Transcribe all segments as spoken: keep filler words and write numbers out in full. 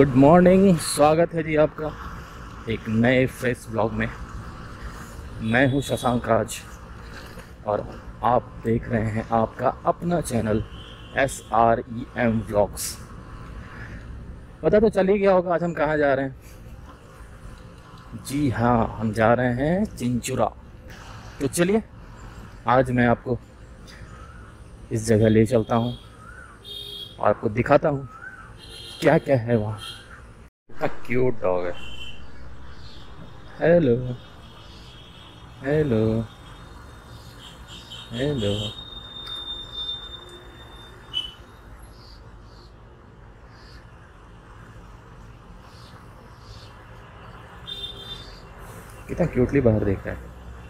Good morning, स्वागत है जी आपका एक नए फ्रेश ब्लॉग में। मैं हूं शशांक राज और आप देख रहे हैं आपका अपना channel S R E M vlogs. पता तो चल ही गया होगा आज हम कहाँ जा रहे हैं। जी हाँ, हम जा रहे हैं चिंचुरा। तो चलिए आज मैं आपको इस जगह ले चलता हूँ और आपको दिखाता हूँ क्या क्या है वहाँ। कितना क्यूट डॉग है। Hello hello hello. कितना क्यूटली बाहर देख रहा है।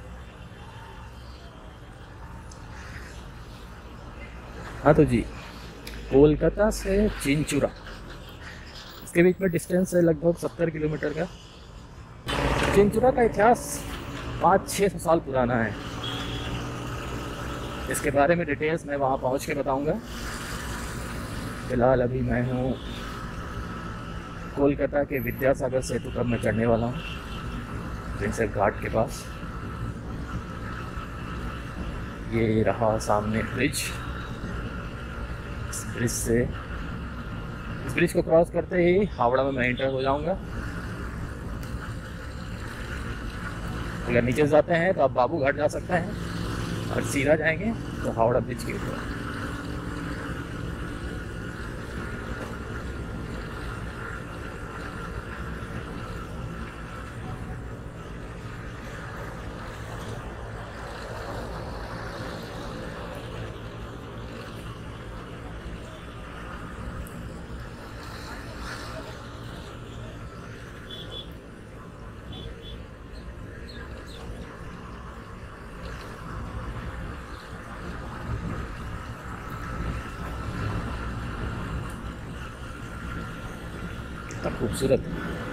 हाँ तो जी, कोलकाता से चिंचुरा, इसके बीच में डिस्टेंस है लगभग सत्तर किलोमीटर का। चिंचुरा का इतिहास पाँच छः सौ साल पुराना है। इसके बारे में डिटेल्स मैं वहाँ पहुँच के बताऊँगा। फिलहाल अभी मैं हूँ कोलकाता के विद्यासागर सेतु पर मैं चढ़ने वाला हूँ, प्रिंसेप घाट के पास। ये रहा सामने ब्रिज। इस ब्रिज से इस ब्रिज को क्रॉस करते ही हावड़ा में मैं एंटर हो जाऊंगा। अगर नीचे जाते हैं तो आप बाबू घाट जा सकते हैं और सीधा जाएंगे तो हावड़ा ब्रिज के ऊपर। कितना खूबसूरत।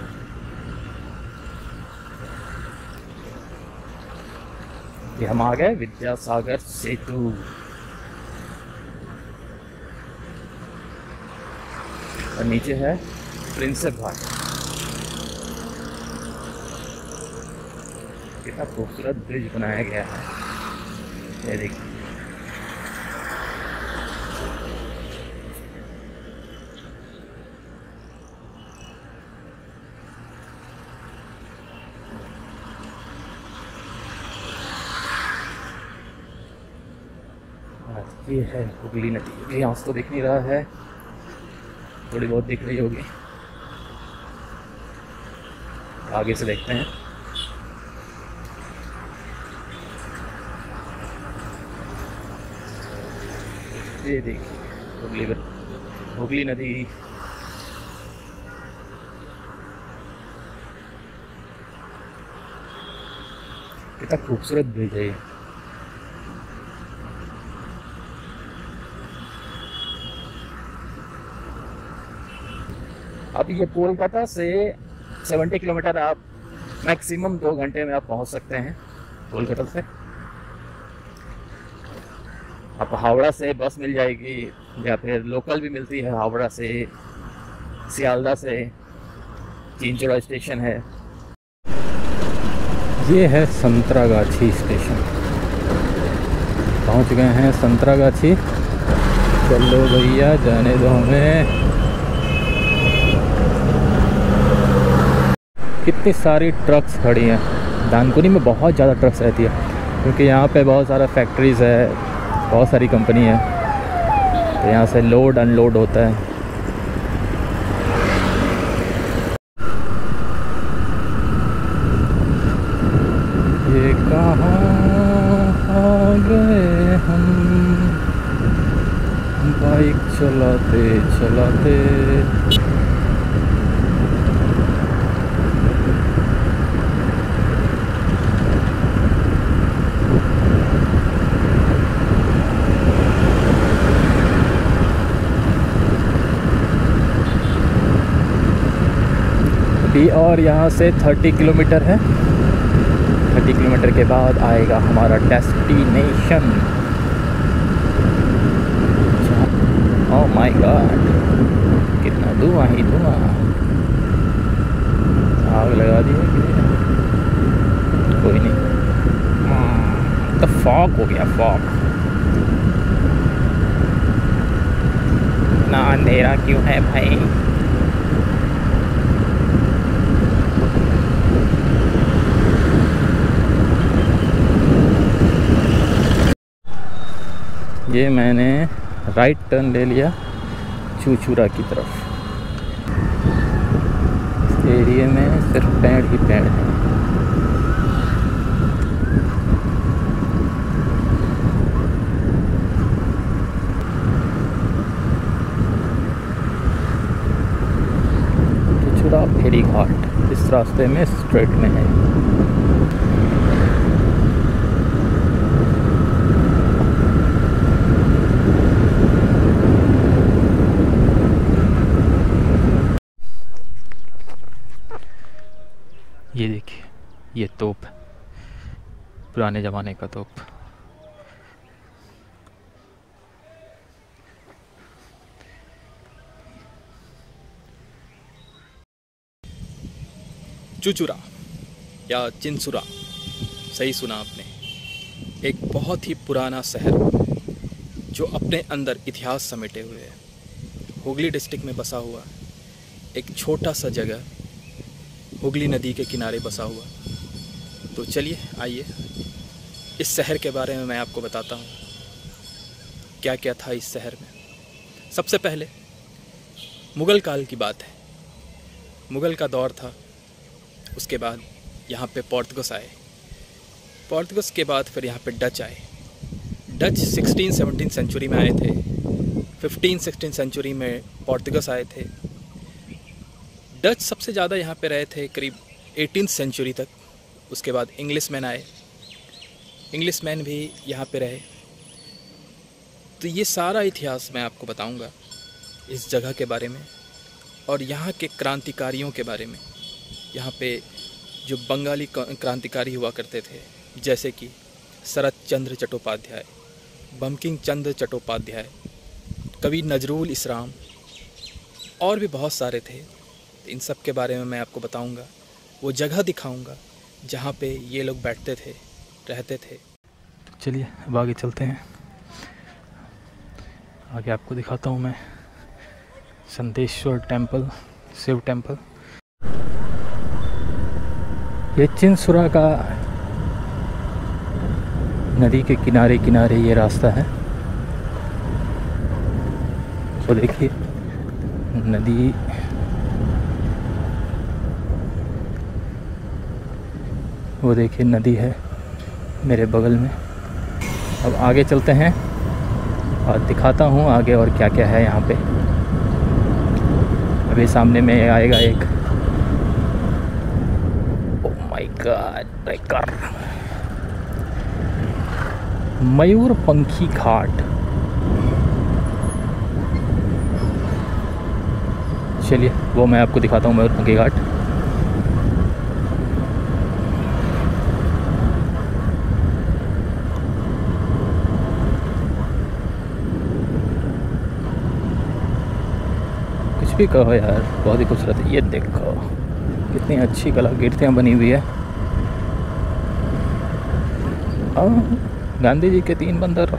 ये हम आ गए विद्यासागर सेतु। और नीचे है प्रिंसेप घाट। कितना खूबसूरत ब्रिज बनाया गया है, ये देखिए। ये है हुगली नदी। ये यहाँ से तो दिख नहीं रहा है, थोड़ी बहुत दिख रही होगी। आगे से देखते हैं। ये देखिए हुगली हुगली नदी। कितना खूबसूरत ब्रिज है ये। अब ये कोलकाता से सत्तर किलोमीटर आप मैक्सिमम दो घंटे में आप पहुंच सकते हैं कोलकाता से। आप हावड़ा से बस मिल जाएगी या फिर लोकल भी मिलती है। हावड़ा से, सियालदा से चिंचुरा स्टेशन है। ये है संतरागाछी स्टेशन। पहुंच गए हैं संतरागाछी। चलो भैया जाने दो हमें। कितनी सारी ट्रक्स खड़ी हैं। दानकुनी में बहुत ज़्यादा ट्रक्स रहती है क्योंकि यहाँ पे बहुत सारा फैक्ट्रीज़ है, बहुत सारी कंपनी है, तो यहाँ से लोड अनलोड होता है। ये कहाँ आ गए हम बाइक चलाते चलाते। और यहाँ से तीस किलोमीटर है। तीस किलोमीटर के बाद आएगा हमारा डेस्टिनेशन। ओह माय गॉड, कितना धुआं ही धुआं। आग लगा दी है कोई नहीं। तो फॉग हो गया, फॉग ना। अंधेरा क्यों है भाई? ये मैंने राइट टर्न ले लिया चूचूरा की तरफ। इस एरिया में सिर्फ पेड़ ही पेड़ हैं। चूचूरा फेरी घाट इस रास्ते में स्ट्रेट में है। ये देखिए, ये तोप, पुराने ज़माने का तोप। चूचूरा या चिंसुरा, सही सुना आपने। एक बहुत ही पुराना शहर जो अपने अंदर इतिहास समेटे हुए है। हुगली डिस्ट्रिक्ट में बसा हुआ एक छोटा सा जगह, हुगली नदी के किनारे बसा हुआ। तो चलिए आइए इस शहर के बारे में मैं आपको बताता हूँ क्या क्या था इस शहर में। सबसे पहले मुग़ल काल की बात है। मुग़ल का दौर था, उसके बाद यहाँ पे पोर्तुगीज़ आए। पोर्तुगीज़ के बाद फिर यहाँ पे डच आए। डच सिक्सटीन सेवनटीन सेंचुरी में आए थे। फिफ्टीन सिक्सटीन सेंचुरी में पोर्तुगीज़ आए थे। डच सबसे ज़्यादा यहाँ पे रहे थे करीब एटीन सेंचुरी तक। उसके बाद इंग्लिशमैन आए, इंग्लिशमैन भी यहाँ पे रहे। तो ये सारा इतिहास मैं आपको बताऊँगा इस जगह के बारे में और यहाँ के क्रांतिकारियों के बारे में। यहाँ पे जो बंगाली क्रांतिकारी हुआ करते थे, जैसे कि शरत चंद्र चट्टोपाध्याय, बंकिम चंद्र चट्टोपाध्याय, कवि नजरुल इस्लाम और भी बहुत सारे थे। इन सब के बारे में मैं आपको बताऊंगा, वो जगह दिखाऊंगा जहाँ पे ये लोग बैठते थे, रहते थे। तो चलिए अब आगे चलते हैं। आगे आपको दिखाता हूँ मैं संदेश्वर टेम्पल, शिव टेम्पल। ये चिंसुरा का नदी के किनारे किनारे ये रास्ता है। तो देखिए नदी, वो देखिए नदी है मेरे बगल में। अब आगे चलते हैं और दिखाता हूँ आगे और क्या क्या है यहाँ पे। अभी सामने में आएगा एक, oh my god, breaker, Mayurpankhi Ghat. चलिए वो मैं आपको दिखाता हूँ मयूरपंखी घाट। कुछ भी कहो यार, बहुत ही खूबसूरत है। ये देखो कितनी अच्छी कलाकृतियाँ बनी हुई है। हाँ, गांधी जी के तीन बंदर।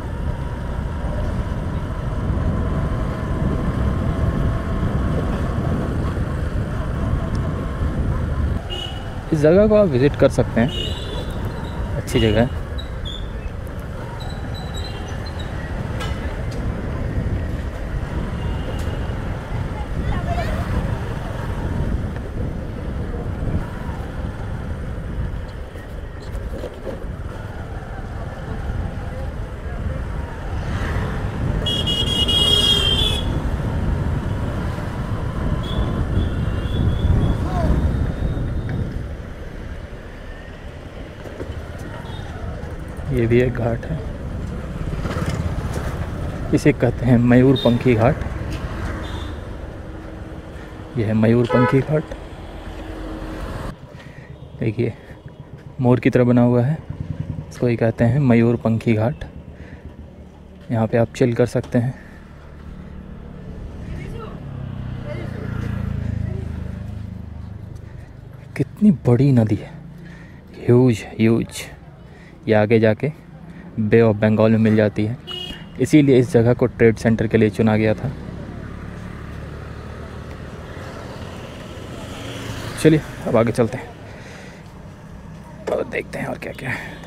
इस जगह को आप विज़िट कर सकते हैं, अच्छी जगह है। ये भी एक घाट है, इसे कहते हैं मयूरपंखी घाट। यह है मयूरपंखी घाट। देखिए मोर की तरह बना हुआ है, इसको ही कहते हैं मयूरपंखी घाट। यहाँ पे आप चिल कर सकते हैं। कितनी बड़ी नदी है, ह्यूज ह्यूज। ये आगे जाके बे ऑफ बंगाल में मिल जाती है, इसीलिए इस जगह को ट्रेड सेंटर के लिए चुना गया था। चलिए अब आगे चलते हैं और देखते हैं और क्या क्या है।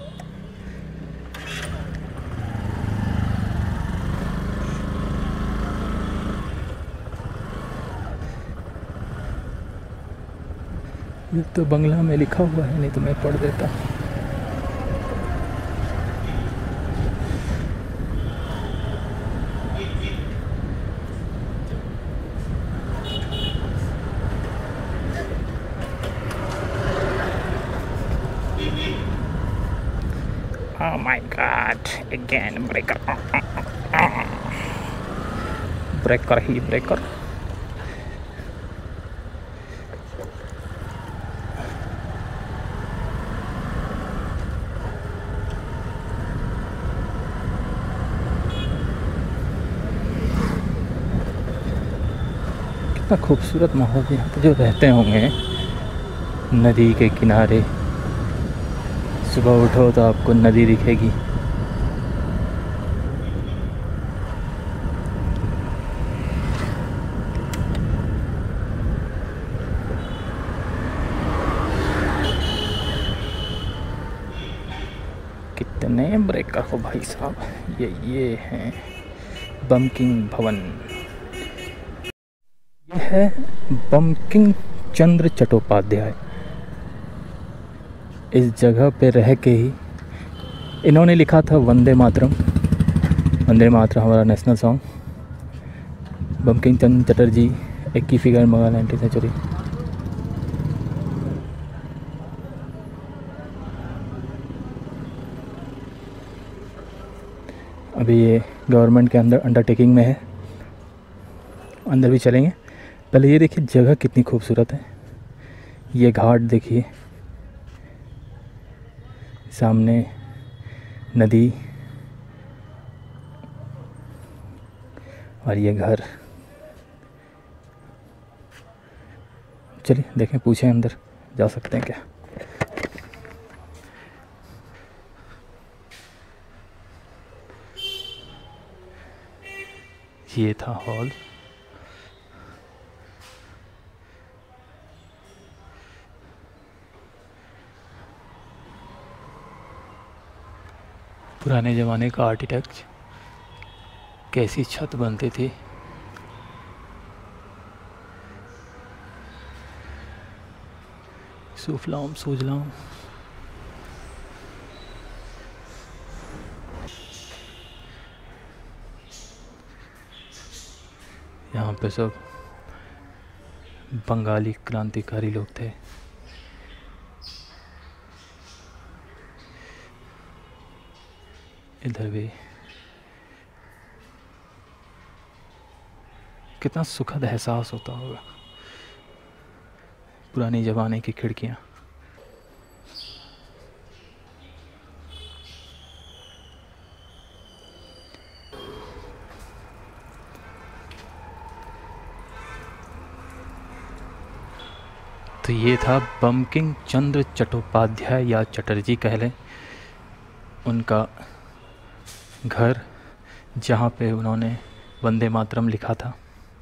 ये तो बंगला में लिखा हुआ है, नहीं तो मैं पढ़ देता। Oh my God! Again breaker. Breaker ही ब्रेकर। कितना खूबसूरत माहौल है यहाँ पे जो रहते होंगे नदी के किनारे। सुबह उठो तो आपको नदी दिखेगी। कितने ब्रेकर हो भाई साहब। ये ये हैं बंकिम भवन। ये है बंकिम चंद्र चट्टोपाध्याय। इस जगह पे रह के ही इन्होंने लिखा था वंदे मातरम। वंदे मातरम हमारा नेशनल सॉन्ग। बंकिम चंद्र चटर्जी एक की फिगर मगा नाइनटीन सेंचुरी। अभी ये गवर्नमेंट के अंदर अंडरटेकिंग में है, अंदर भी चलेंगे। पहले ये देखिए जगह कितनी खूबसूरत है। ये घाट देखिए, सामने नदी और ये घर। चलिए देखें, पूछें अंदर जा सकते हैं क्या। ये था हॉल। पुराने ज़माने का आर्किटेक्ट, कैसी छत बनती थी। सुफलाम सूजलाम। यहाँ पे सब बंगाली क्रांतिकारी लोग थे। इधर भी कितना सुखद एहसास होता होगा। पुराने ज़माने की खिड़कियाँ। तो ये था बंकिम चंद्र चट्टोपाध्याय या चटर्जी कह लें, उनका घर जहाँ पे उन्होंने वंदे मातरम लिखा था।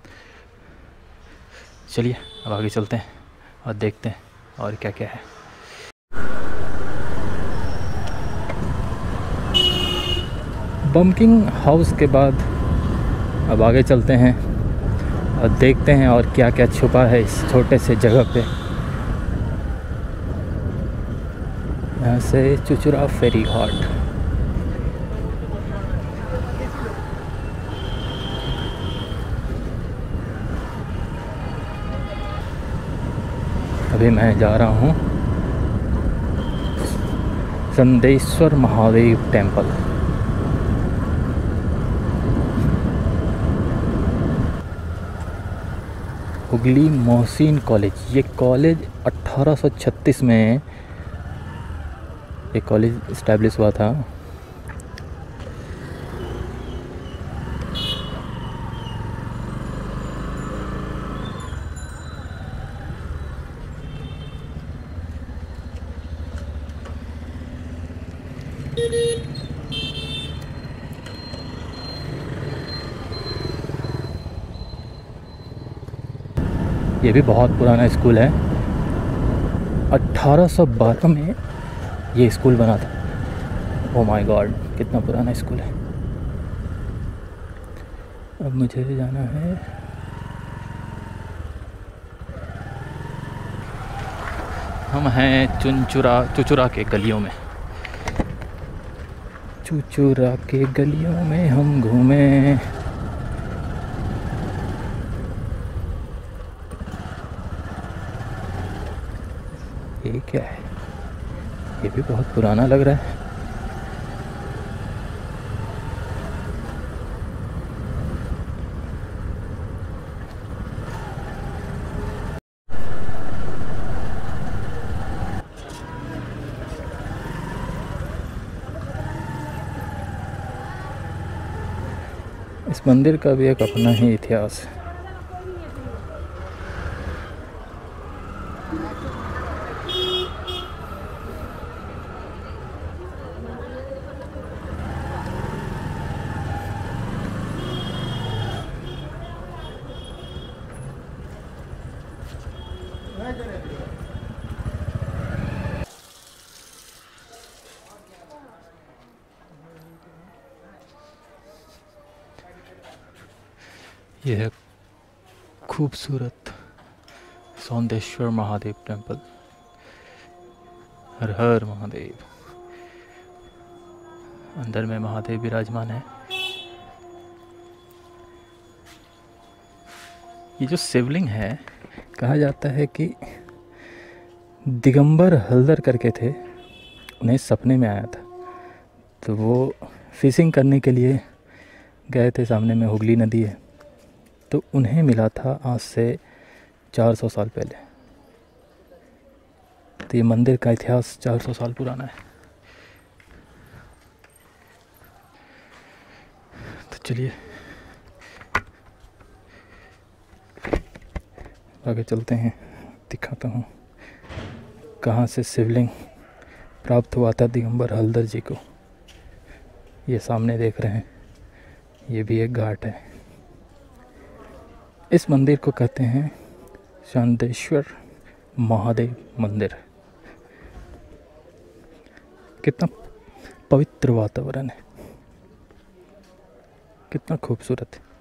चलिए अब आगे चलते हैं और देखते हैं और क्या क्या है। बंकिम हाउस के बाद अब आगे चलते हैं और देखते हैं और क्या क्या छुपा है इस छोटे से जगह पे। यहाँ से चुचुरा फेरी घाट। अभी मैं जा रहा हूँ संदेश्वर महादेव टेम्पल। हुगली मोहसिन कॉलेज। ये कॉलेज अठारह सौ छत्तीस में ये कॉलेज इस्टेब्लिश हुआ था। ये भी बहुत पुराना स्कूल है। अट्ठारह सौ बारह में ये स्कूल बना था। ओह माय गॉड, कितना पुराना स्कूल है। अब मुझे जाना है, हम हैं चुनचुरा चुचुरा के गलियों में। चुचुरा के गलियों में हम घूमें। ये क्या है? ये भी बहुत पुराना लग रहा है। इस मंदिर का भी एक अपना ही इतिहास है। यह है खूबसूरत सौंदेश्वर महादेव टेम्पल। हर हर महादेव। अंदर में महादेव विराजमान है। ये जो शिवलिंग है, कहा जाता है कि दिगंबर हल्दर करके थे, उन्हें सपने में आया था। तो वो फिशिंग करने के लिए गए थे, सामने में हुगली नदी है, तो उन्हें मिला था आज से चार सौ साल पहले। तो ये मंदिर का इतिहास चार सौ साल पुराना है। तो चलिए आगे चलते हैं, दिखाता हूँ कहाँ से शिवलिंग प्राप्त हुआ था दिगंबर हल्दर जी को। ये सामने देख रहे हैं, ये भी एक घाट है। इस मंदिर को कहते हैं सौंदेश्वर महादेव मंदिर। कितना पवित्र वातावरण है, कितना खूबसूरत है।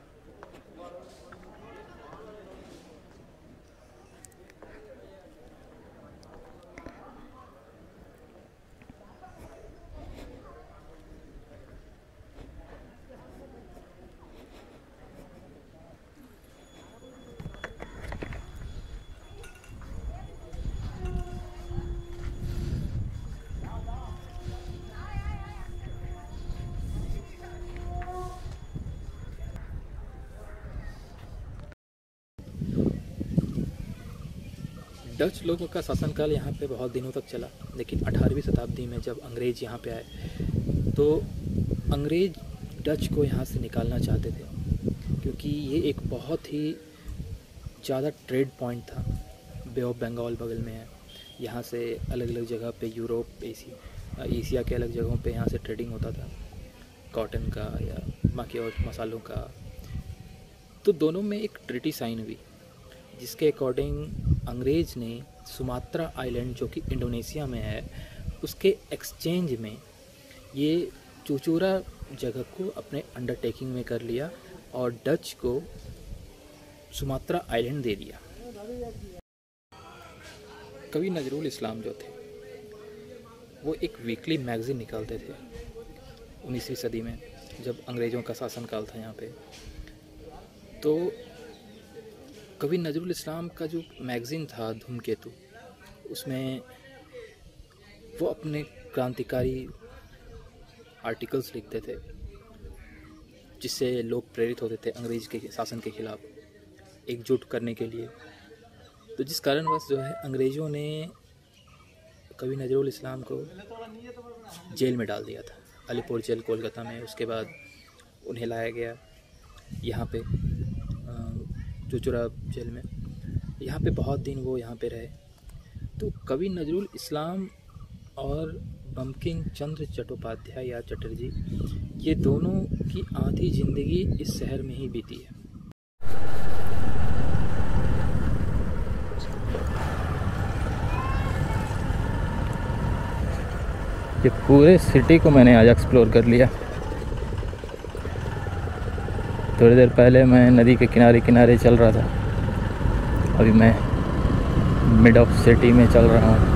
डच लोगों का शासनकाल यहाँ पे बहुत दिनों तक चला, लेकिन अठारहवीं शताब्दी में जब अंग्रेज़ यहाँ पे आए तो अंग्रेज़ डच को यहाँ से निकालना चाहते थे, क्योंकि ये एक बहुत ही ज़्यादा ट्रेड पॉइंट था। बे ऑफ बंगाल बगल में है, यहाँ से अलग अलग जगह पे यूरोप, एशिया एशिया के अलग जगहों पे यहाँ से ट्रेडिंग होता था, कॉटन का या बाकी और मसालों का। तो दोनों में एक ट्रीटी साइन हुई, जिसके अकॉर्डिंग अंग्रेज़ ने सुमात्रा आइलैंड, जो कि इंडोनेशिया में है, उसके एक्सचेंज में ये चुचुरा जगह को अपने अंडरटेकिंग में कर लिया और डच को सुमात्रा आइलैंड दे दिया। कवि नजरुल इस्लाम जो थे, वो एक वीकली मैगज़ीन निकालते थे उन्नीसवीं सदी में, जब अंग्रेज़ों का शासनकाल था यहाँ पे। तो कवि नजरुल इस्लाम का जो मैगज़ीन था धूमकेतु, उसमें वो अपने क्रांतिकारी आर्टिकल्स लिखते थे, जिससे लोग प्रेरित होते थे अंग्रेज के शासन के खिलाफ एकजुट करने के लिए। तो जिस कारणवश जो है अंग्रेज़ों ने कवि नजरुल इस्लाम को जेल में डाल दिया था, अलीपुर जेल कोलकाता में। उसके बाद उन्हें लाया गया यहाँ पे चुचुरा जेल में। यहाँ पे बहुत दिन वो यहाँ पे रहे। तो कवि नजरुल इस्लाम और बंकिम चंद्र चट्टोपाध्याय या चटर्जी, ये दोनों की आधी ज़िंदगी इस शहर में ही बीती है। ये पूरे सिटी को मैंने आज एक्सप्लोर कर लिया। थोड़ी देर पहले मैं नदी के किनारे किनारे चल रहा था, अभी मैं मिड ऑफ सिटी में चल रहा हूँ।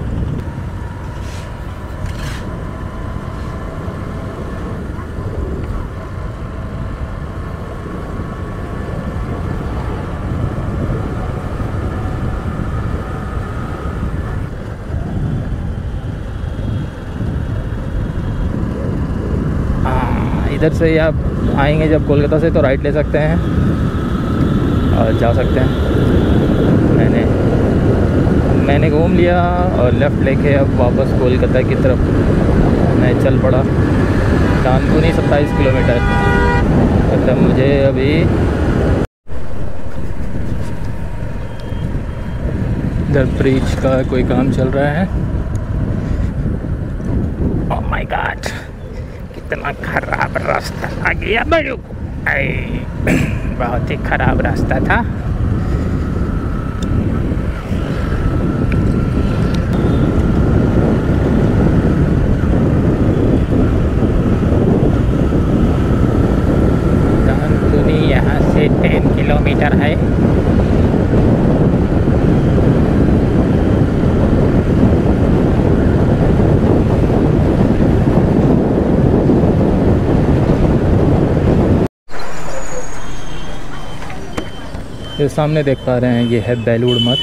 इधर से आप आएंगे जब कोलकाता से तो राइट ले सकते हैं और जा सकते हैं। मैंने मैंने घूम लिया और लेफ़्ट लेके अब वापस कोलकाता की तरफ मैं चल पड़ा। डानकुनी सत्ताईस किलोमीटर, मतलब मुझे अभी इधर ब्रिज का कोई काम चल रहा है। ओह माय गॉड, कितना खराब रास्ता आ गया बड़ू, बहुत ही खराब रास्ता था। डानकुनी यहाँ से टेन किलोमीटर है। ये सामने देख पा रहे हैं, ये है बेलूड़ मठ।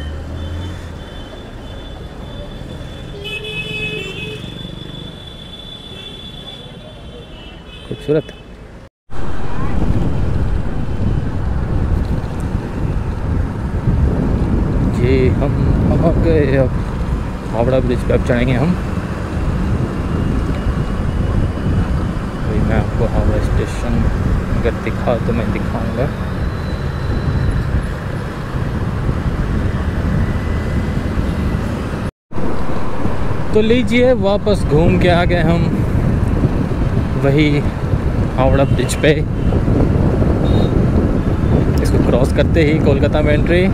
खूबसूरत। ये हम आ गए, अब हावड़ा ब्रिज पे अब चढ़ेंगे हम। अभी मैं आपको हावड़ा स्टेशन अगर दिखा तो मैं दिखाऊंगा। तो लीजिए, वापस घूम के आ गए हम वही हावड़ा ब्रिज पे। इसको क्रॉस करते ही कोलकाता में एंट्री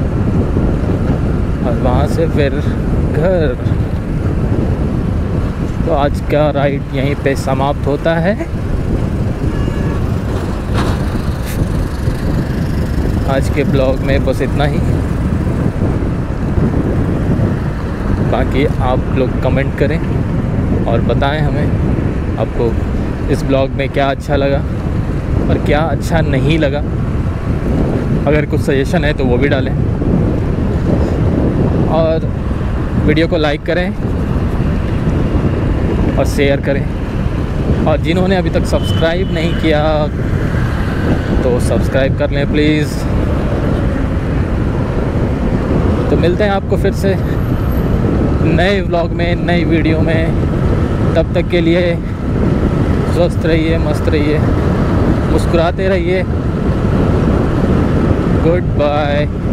और वहाँ से फिर घर। तो आज का राइड यहीं पे समाप्त होता है। आज के ब्लॉग में बस इतना ही। बाकी आप लोग कमेंट करें और बताएं हमें आपको इस ब्लॉग में क्या अच्छा लगा और क्या अच्छा नहीं लगा। अगर कुछ सजेशन है तो वो भी डालें और वीडियो को लाइक करें और शेयर करें। और जिन्होंने अभी तक सब्सक्राइब नहीं किया तो सब्सक्राइब कर लें प्लीज़। तो मिलते हैं आपको फिर से नए व्लॉग में, नई वीडियो में। तब तक के लिए स्वस्थ रहिए, मस्त रहिए, मुस्कुराते रहिए। Good bye.